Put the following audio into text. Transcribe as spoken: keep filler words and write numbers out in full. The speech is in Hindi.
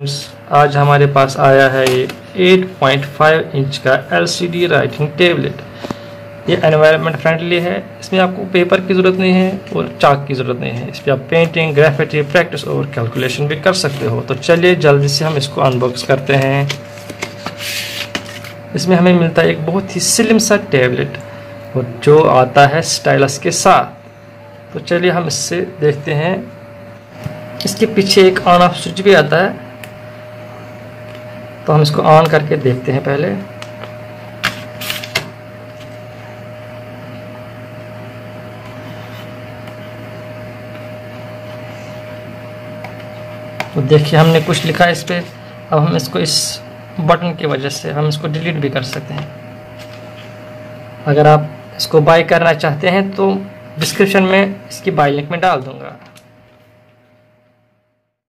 आज हमारे पास आया है ये एट पॉइंट फाइव इंच का एलसीडी राइटिंग टेबलेट। ये एनवायरनमेंट फ्रेंडली है। इसमें आपको पेपर की ज़रूरत नहीं है और चाक की ज़रूरत नहीं है। इस पर आप पेंटिंग, ग्राफिटी, प्रैक्टिस और कैलकुलेशन भी कर सकते हो। तो चलिए जल्दी से हम इसको अनबॉक्स करते हैं। इसमें हमें मिलता है एक बहुत ही स्लिम सा टेबलेट और जो आता है स्टाइलस के साथ। तो चलिए हम इससे देखते हैं। इसके पीछे एक ऑन ऑफ स्विच भी आता है, तो हम इसको ऑन करके देखते हैं पहले। तो देखिए हमने कुछ लिखा है इस पे। अब हम इसको इस बटन की वजह से हम इसको डिलीट भी कर सकते हैं। अगर आप इसको बाय करना चाहते हैं तो डिस्क्रिप्शन में इसकी बाय लिंक में डाल दूंगा।